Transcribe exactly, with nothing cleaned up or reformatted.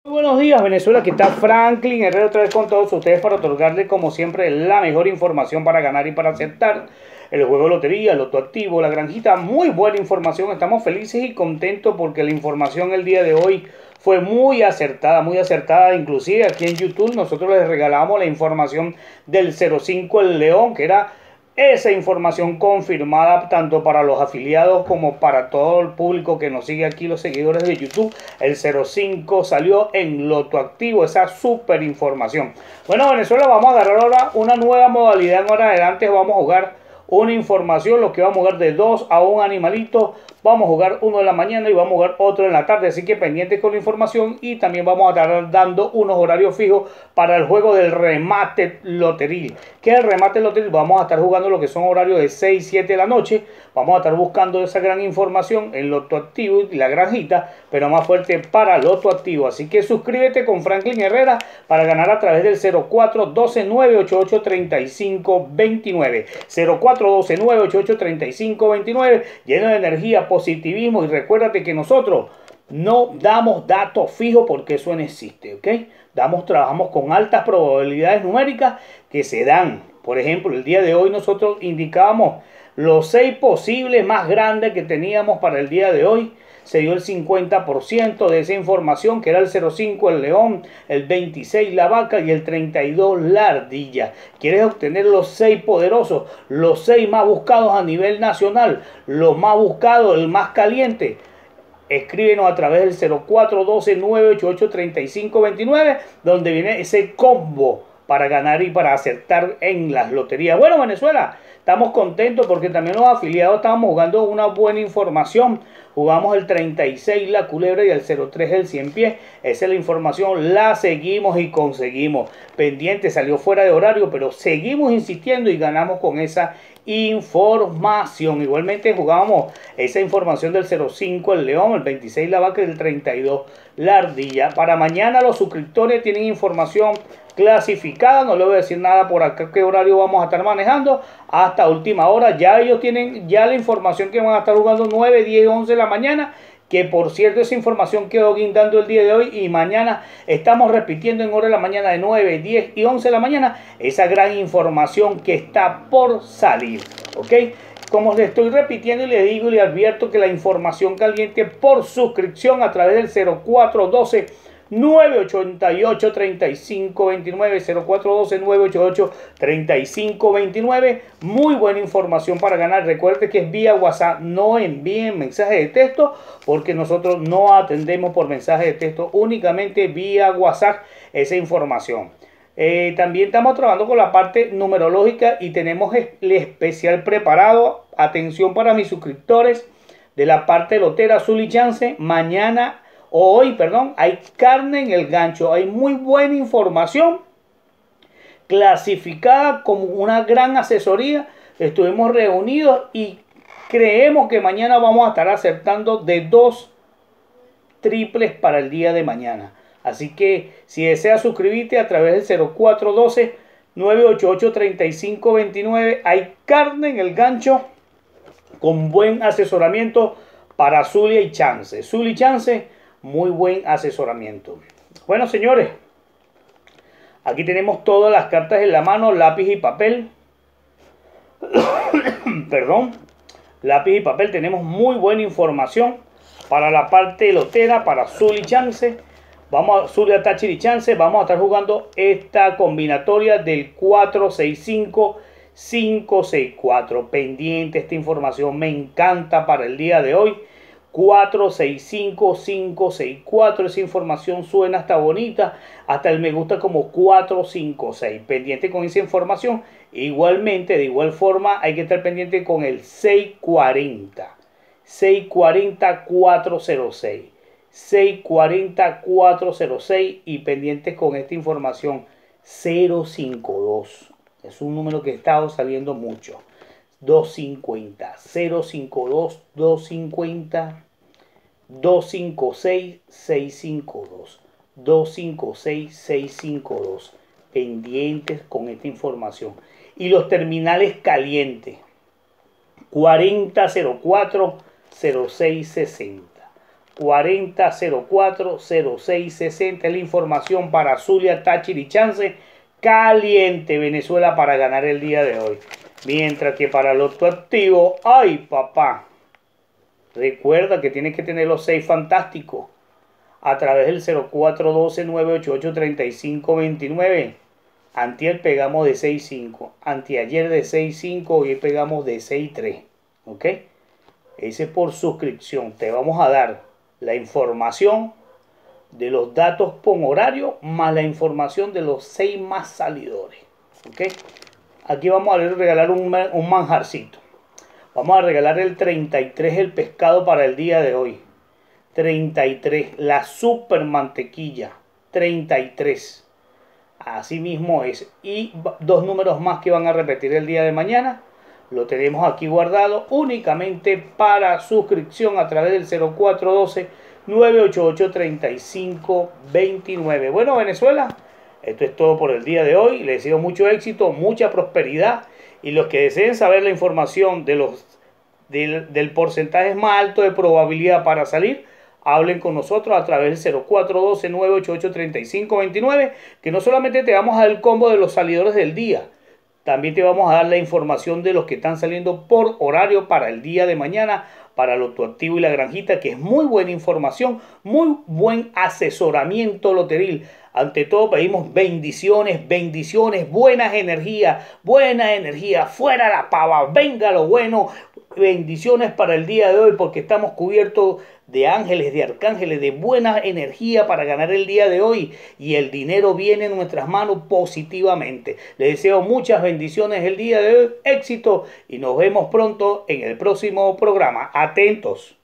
Buenos días, Venezuela, aquí está Franklin Herrera otra vez con todos ustedes para otorgarles como siempre la mejor información para ganar y para aceptar el juego de lotería, el loto activo, la granjita. Muy buena información, estamos felices y contentos porque la información el día de hoy fue muy acertada, muy acertada. Inclusive aquí en YouTube nosotros les regalamos la información del cero cinco El León, que era esa información confirmada tanto para los afiliados como para todo el público que nos sigue aquí, los seguidores de YouTube. El cero cinco salió en loto activo, esa super información. Bueno, Venezuela, vamos a agarrar ahora una nueva modalidad. En hora adelante vamos a jugar una información, lo que vamos a jugar de dos a un animalito. Vamos a jugar uno en la mañana y vamos a jugar otro en la tarde, así que pendientes con la información. Y también vamos a estar dando unos horarios fijos para el juego del remate loteril. ¿Qué es el remate loteril? Vamos a estar jugando lo que son horarios de seis, siete de la noche. Vamos a estar buscando esa gran información en loto activo y la granjita, pero más fuerte para loto activo. Así que suscríbete con Franklin Herrera para ganar a través del cero cuatro doce, nueve ocho ocho, tres cinco dos nueve. cero cuatro doce, nueve ocho ocho, tres cinco dos nueve, lleno de energía, positivismo, y recuérdate que nosotros no damos datos fijos porque eso no existe, ¿ok? Damos, trabajamos con altas probabilidades numéricas que se dan. Por ejemplo, el día de hoy nosotros indicábamos los seis posibles más grandes que teníamos para el día de hoy. Se dio el cincuenta por ciento de esa información, que era el cero cinco el león, el veintiséis la vaca y el treinta y dos la ardilla. ¿Quieres obtener los seis poderosos, los seis más buscados a nivel nacional, los más buscados, el más caliente? Escríbenos a través del cero cuatro doce, nueve ocho ocho, tres cinco dos nueve, donde viene ese combo para ganar y para acertar en las loterías. Bueno, Venezuela, estamos contentos porque también los afiliados estábamos jugando una buena información. Jugamos el treinta y seis la culebra y el cero tres el cien pies. Esa es la información, la seguimos y conseguimos. Pendiente, salió fuera de horario, pero seguimos insistiendo y ganamos con esa información. Igualmente jugábamos esa información del cero cinco el león, el veintiséis la vaca y el treinta y dos la ardilla. Para mañana los suscriptores tienen información clasificada, no les voy a decir nada por acá qué horario vamos a estar manejando hasta última hora. Ya ellos tienen ya la información que van a estar jugando nueve, diez, once de la mañana, que por cierto esa información quedó guindando el día de hoy, y mañana estamos repitiendo en hora de la mañana de nueve, diez y once de la mañana esa gran información que está por salir, ¿ok? Como les estoy repitiendo y les digo y les advierto que la información caliente por suscripción a través del cero cuatro doce, nueve ocho ocho, tres cinco dos nueve, cero cuatro doce, nueve ocho ocho, tres cinco dos nueve. Muy buena información para ganar. Recuerde que es vía WhatsApp, no envíen mensajes de texto porque nosotros no atendemos por mensaje de texto, únicamente vía WhatsApp esa información. Eh, también estamos trabajando con la parte numerológica y tenemos el especial preparado. Atención para mis suscriptores de la parte lotera azul y chance. Mañana o hoy, perdón, hay carne en el gancho. Hay muy buena información clasificada como una gran asesoría. Estuvimos reunidos y creemos que mañana vamos a estar acertando de dos triples para el día de mañana. Así que si deseas suscribirte a través del cero cuatro doce, nueve ocho ocho, tres cinco dos nueve, hay carne en el gancho con buen asesoramiento para Zulia y Chance. Zulia y Chance, muy buen asesoramiento. Bueno, señores, aquí tenemos todas las cartas en la mano, lápiz y papel. Perdón, lápiz y papel. Tenemos muy buena información para la parte lotera, para Zulia y Chance. Vamos a Zulia, Táchira y Chance. Vamos a estar jugando esta combinatoria del cuatro seis cinco, cinco seis cuatro. Pendiente esta información, me encanta para el día de hoy. cuatro seis cinco, cinco seis cuatro. Esa información suena hasta bonita, hasta el me gusta como cuatro cinco seis. Pendiente con esa información. Igualmente, de igual forma, hay que estar pendiente con el seis cuarenta, seis cuarenta, cuatro cero seis, seis cuarenta, cuatro cero seis, y pendientes con esta información cero cinco dos. Es un número que ha estado saliendo mucho. doscientos cincuenta, cero cinco dos, doscientos cincuenta, doscientos cincuenta y seis, seiscientos cincuenta y dos, doscientos cincuenta y seis, seiscientos cincuenta y dos. Pendientes con esta información. Y los terminales calientes: cuarenta cero cuatro, cero seis sesenta, cuarenta cero cuatro cero seis sesenta. Es la información para Zulia, Táchira y Chance. Caliente Venezuela para ganar el día de hoy. Mientras que para el Loto Activo, ¡ay papá! Recuerda que tienes que tener los seis fantásticos a través del cero cuatro uno dos nueve ocho ocho tres cinco dos nueve. Antier pegamos de seis cinco, anteayer de seis cinco, hoy pegamos de seis tres. ¿Ok? Ese es por suscripción. Te vamos a dar la información de los datos por horario más la información de los seis más salidores. ¿Ok? Aquí vamos a regalar un, un manjarcito. Vamos a regalar el treinta y tres, el pescado para el día de hoy. treinta y tres, la super mantequilla. treinta y tres. Así mismo es. Y dos números más que van a repetir el día de mañana. Lo tenemos aquí guardado únicamente para suscripción a través del cero cuatro uno dos nueve ocho ocho tres cinco dos nueve. Bueno, Venezuela, esto es todo por el día de hoy. Les deseo mucho éxito, mucha prosperidad. Y los que deseen saber la información de los, del, del porcentaje más alto de probabilidad para salir, hablen con nosotros a través del cero cuatro uno dos nueve ocho ocho tres cinco dos nueve, que no solamente te vamos a dar el combo de los salidores del día, también te vamos a dar la información de los que están saliendo por horario para el día de mañana, para Loto Activo y La Granjita, que es muy buena información, muy buen asesoramiento loteril. Ante todo pedimos bendiciones, bendiciones, buenas energías, buena energía, fuera la pava, venga lo bueno, bendiciones para el día de hoy, porque estamos cubiertos de ángeles, de arcángeles, de buena energía para ganar el día de hoy, y el dinero viene en nuestras manos positivamente. Les deseo muchas bendiciones el día de hoy, éxito, y nos vemos pronto en el próximo programa. Atentos.